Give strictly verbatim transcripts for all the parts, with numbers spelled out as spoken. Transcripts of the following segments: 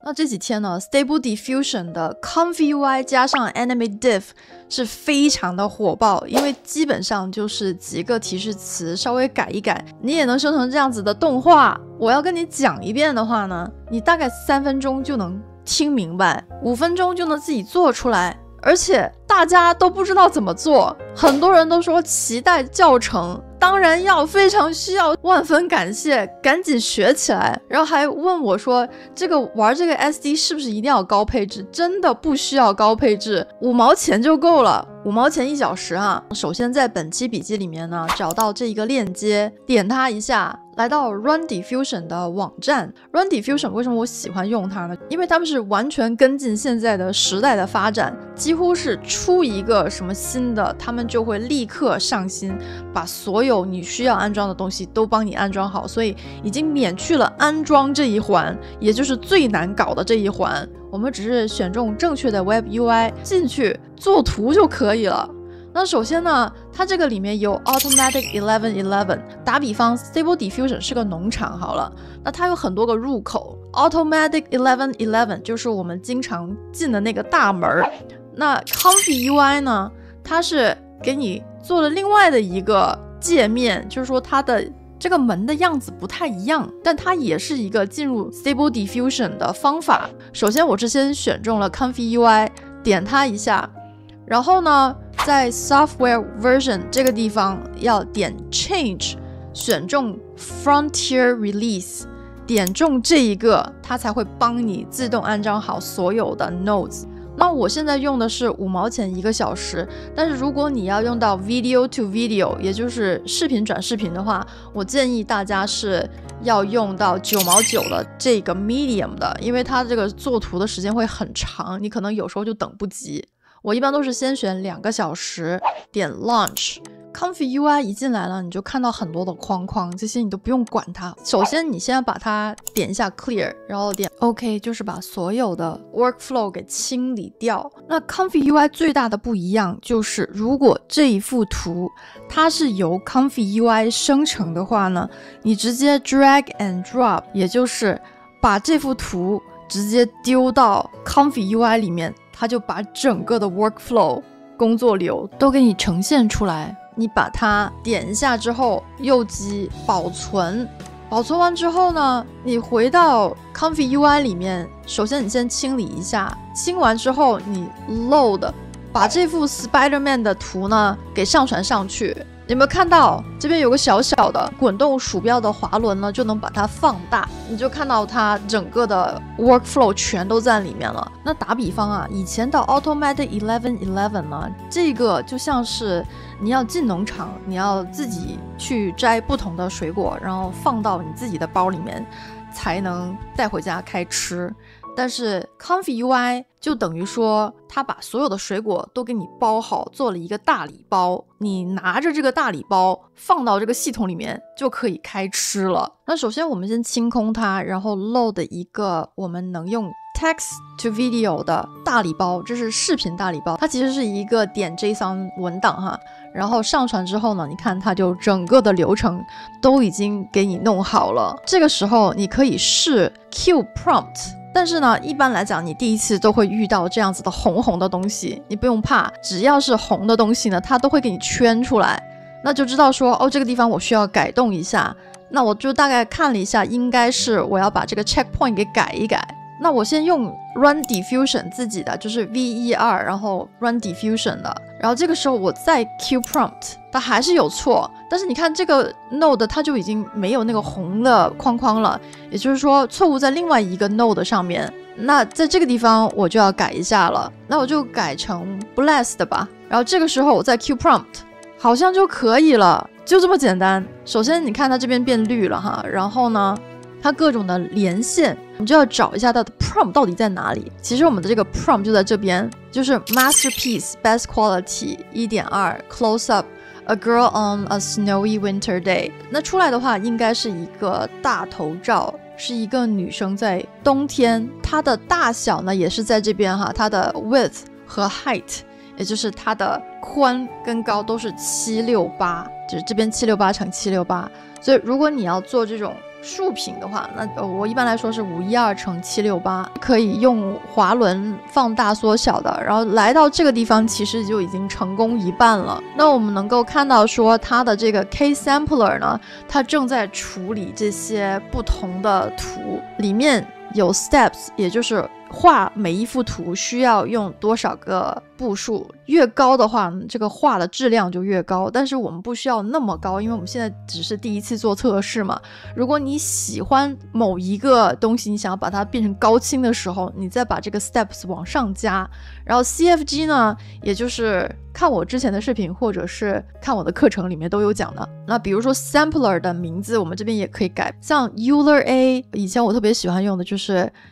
那这几天呢 Stable Diffusion 的 Comfy U I 加上 Animate Div 是非常的火爆，因为基本上就是几个提示词稍微改一改，你也能生成这样子的动画。我要跟你讲一遍的话呢，你大概三分钟就能听明白，五分钟就能自己做出来，而且大家都不知道怎么做，很多人都说期待教程，当然要，非常需要，万分感谢，赶紧学起来。然后还问我说，这个玩这个 S D 是不是一定要高配置？真的不需要高配置，五毛钱就够了，五毛钱一小时啊。首先在本期笔记里面呢，找到这一个链接，点它一下，来到 Run Diffusion 的网站。 Run Diffusion 为什么我喜欢用它呢？因为他们是完全跟进现在的时代的发展，几乎是出一个什么新的，他们就会立刻上新，把所有你需要安装的东西都帮你安装好，所以已经免去了安装这一环，也就是最难搞的这一环。我们只是选中正确的 Web U I 进去做图就可以了。那首先呢，它这个里面有 Automatic 十一十一， 打比方 Stable Diffusion 是个农场好了，那它有很多个入口， Automatic 十一十一就是我们经常进的那个大门。那 Comfy U I 呢，它是给你做了另外的一个界面，就是说它的这个门的样子不太一样，但它也是一个进入 Stable Diffusion 的方法。首先我是先选中了 Comfy U I， 点它一下，然后呢在 Software Version 这个地方要点 Change， 选中 Frontier Release， 点中这一个，它才会帮你自动安装好所有的 Nodes。那我现在用的是五毛钱一个小时，但是如果你要用到 Video to Video， 也就是视频转视频的话，我建议大家是要用到九毛九的这个 Medium 的，因为它这个做图的时间会很长，你可能有时候就等不及。我一般都是先选两个小时，点 Launch。Comfy U I 一进来了，你就看到很多的框框，这些你都不用管它。首先你先把它点一下 Clear， 然后点 OK， 就是把所有的 Workflow 给清理掉。那 Comfy U I 最大的不一样就是，如果这一幅图它是由 Comfy U I 生成的话呢，你直接 Drag and Drop， 也就是把这幅图直接丢到 Comfy U I 里面，它就把整个的 Workflow 工作流都给你呈现出来。你把它点一下之后，右击保存，保存完之后呢，你回到 Comfy U I 里面，首先你先清理一下，清完之后你 load， 把这幅 Spider-Man 的图呢给上传上去。有没有看到这边有个小小的滚动鼠标的滑轮呢，就能把它放大，你就看到它整个的 workflow 全都在里面了。那打比方啊，以前的 Automatic 十一十一呢，这个就像是你要进农场，你要自己去摘不同的水果，然后放到你自己的包里面才能带回家开吃。但是 Comfy U I 就等于说，它把所有的水果都给你包好，做了一个大礼包，你拿着这个大礼包放到这个系统里面就可以开吃了。那首先我们先清空它，然后 load 一个我们能用 Text to Video 的大礼包，这是视频大礼包，它其实是一个点 JSON 文档哈。然后上传之后呢，你看它就整个的流程都已经给你弄好了。这个时候你可以试 Q Prompt，但是呢，一般来讲，你第一次都会遇到这样子的红红的东西，你不用怕，只要是红的东西呢，它都会给你圈出来，那就知道说，哦，这个地方我需要改动一下。那我就大概看了一下，应该是我要把这个 checkpoint 给改一改。那我先用 Run Diffusion 自己的，就是 V E R， 然后 Run Diffusion 的，然后这个时候我再 Q Prompt， 它还是有错，但是你看这个 Node 它就已经没有那个红的框框了，也就是说错误在另外一个 Node 上面。那在这个地方我就要改一下了，那我就改成 Blessed 吧，然后这个时候我再 Q Prompt， 好像就可以了，就这么简单。首先你看它这边变绿了哈，然后呢它各种的连线，你就要找一下它的 prompt 到底在哪里。其实我们的这个 prompt 就在这边，就是 Masterpiece Best Quality 一点二 Close Up A Girl on a Snowy Winter Day。 那出来的话应该是一个大头照，是一个女生在冬天，它的大小呢也是在这边哈，它的 width 和 height， 也就是它的宽跟高都是七六八，就是这边七六八乘七六八。所以如果你要做这种竖屏的话，那呃我一般来说是五一二乘七六八，可以用滑轮放大缩小的。然后来到这个地方，其实就已经成功一半了。那我们能够看到说，它的这个 K Sampler 呢，它正在处理这些不同的图，里面有 steps， 也就是画每一幅图需要用多少个步数，越高的话这个画的质量就越高，但是我们不需要那么高，因为我们现在只是第一次做测试嘛。如果你喜欢某一个东西，你想要把它变成高清的时候，你再把这个 steps 往上加。然后 C F G 呢，也就是看我之前的视频或者是看我的课程里面都有讲的。那比如说 sampler 的名字我们这边也可以改，像 Euler A 以前我特别喜欢用的就是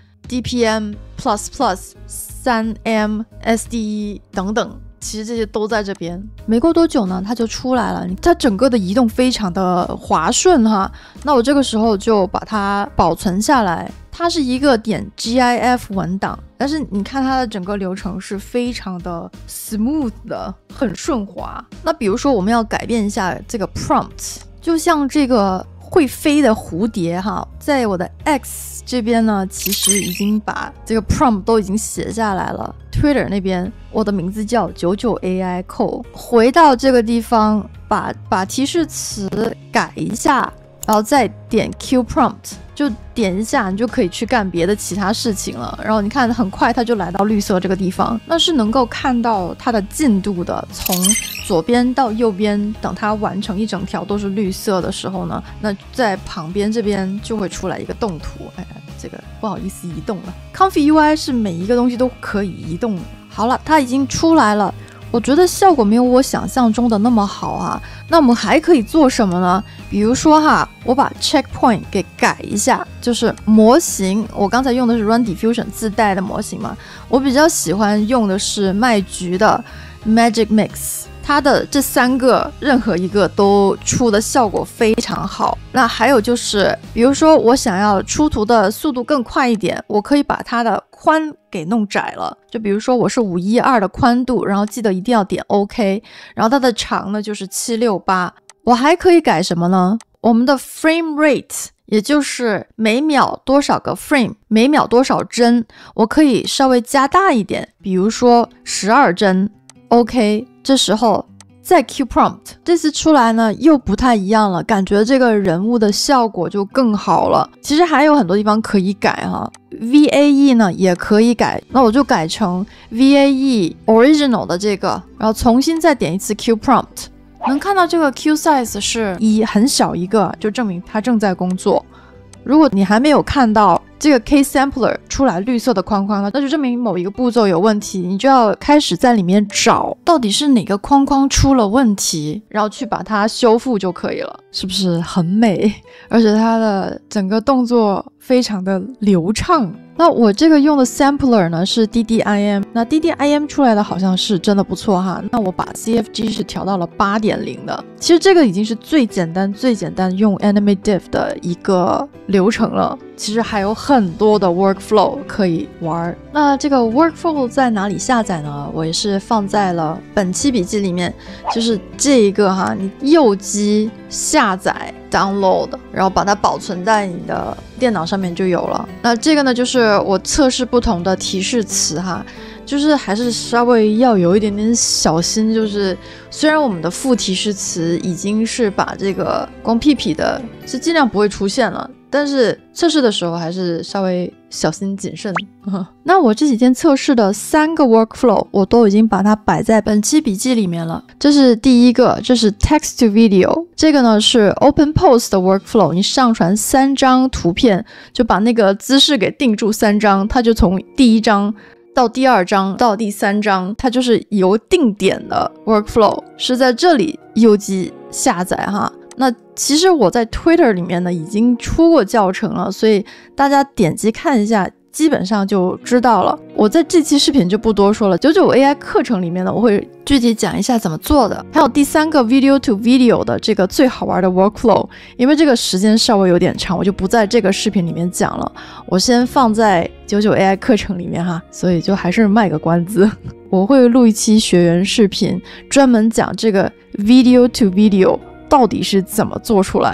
D P M plus plus 三 M S D E 等等，其实这些都在这边。没过多久呢，它就出来了，它整个的移动非常的滑顺哈。那我这个时候就把它保存下来，它是一个点 GIF 文档，但是你看它的整个流程是非常的 smooth 的，很顺滑。那比如说我们要改变一下这个 prompt， 就像这个会飞的蝴蝶哈，在我的 X 这边呢，其实已经把这个 prompt 都已经写下来了。Twitter 那边我的名字叫九九 A I Cole， 回到这个地方把把提示词改一下，然后再点 Q prompt， 就点一下你就可以去干别的其他事情了。然后你看很快它就来到绿色这个地方，那是能够看到它的进度的，从左边到右边，等它完成一整条都是绿色的时候呢，那在旁边这边就会出来一个动图。哎，这个不好意思移动了。Comfy U I 是每一个东西都可以移动的。好了，它已经出来了，我觉得效果没有我想象中的那么好啊。那我们还可以做什么呢？比如说哈，我把 checkpoint 给改一下，就是模型，我刚才用的是 Run Diffusion 自带的模型嘛，我比较喜欢用的是麦橘的 Magic Mix， 它的这三个任何一个都出的效果非常好。那还有就是，比如说我想要出图的速度更快一点，我可以把它的宽给弄窄了，就比如说我是五一二的宽度，然后记得一定要点 OK， 然后它的长呢就是七六八。我还可以改什么呢？我们的 frame rate， 也就是每秒多少个 frame， 每秒多少帧，我可以稍微加大一点，比如说十二帧 OK， 这时候再 Q prompt， 这次出来呢又不太一样了，感觉这个人物的效果就更好了。其实还有很多地方可以改哈， V A E 呢也可以改，那我就改成 V A E original 的这个，然后重新再点一次 Q prompt， 能看到这个 Q size 是一很小一个，就证明它正在工作。如果你还没有看到这个 K Sampler 出来绿色的框框了，那就证明某一个步骤有问题，你就要开始在里面找到底是哪个框框出了问题，然后去把它修复就可以了。是不是很美？而且它的整个动作非常的流畅。那我这个用的 Sampler 呢是 D D I M， 那 D D I M 出来的好像是真的不错哈。那我把 C F G 是调到了 八点零 的，其实这个已经是最简单最简单用 Animate Diff 的一个流程了。其实还有很多的 workflow 可以玩。那这个 workflow 在哪里下载呢？我也是放在了本期笔记里面，就是这一个哈，你右击下载 download， 然后把它保存在你的电脑上面就有了。那这个呢，就是我测试不同的提示词哈，就是还是稍微要有一点点小心，就是虽然我们的副提示词已经是把这个光屁屁的是尽量不会出现了，但是测试的时候还是稍微小心谨慎。那我这几天测试的三个 workflow 我都已经把它摆在本期笔记里面了。这是第一个，这是 text to video， 这个呢是 open post 的 workflow， 你上传三张图片，就把那个姿势给定住三张，它就从第一张到第二章到第三章，它就是由定点的 workflow， 是在这里右击下载哈。那其实我在 Twitter 里面呢已经出过教程了，所以大家点击看一下，基本上就知道了。我在这期视频就不多说了，九九 A I 课程里面呢，我会具体讲一下怎么做的。还有第三个 video to video 的这个最好玩的 workflow， 因为这个时间稍微有点长，我就不在这个视频里面讲了，我先放在九九 A I 课程里面哈，所以就还是卖个关子。我会录一期学员视频，专门讲这个 video to video 到底是怎么做出来的。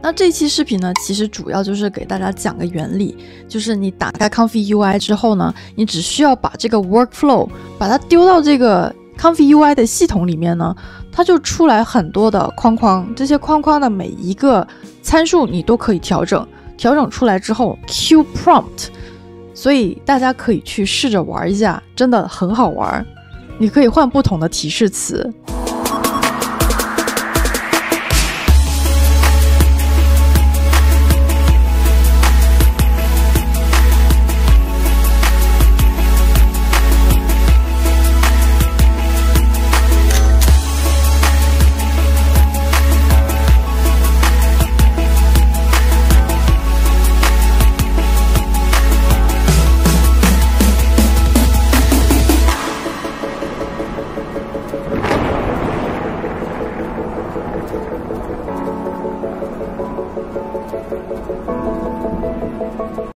那这期视频呢，其实主要就是给大家讲个原理，就是你打开 Comfy U I 之后呢，你只需要把这个 workflow 把它丢到这个 Comfy U I 的系统里面呢，它就出来很多的框框，这些框框的每一个参数你都可以调整，调整出来之后 Q prompt， 所以大家可以去试着玩一下，真的很好玩。你可以换不同的提示词，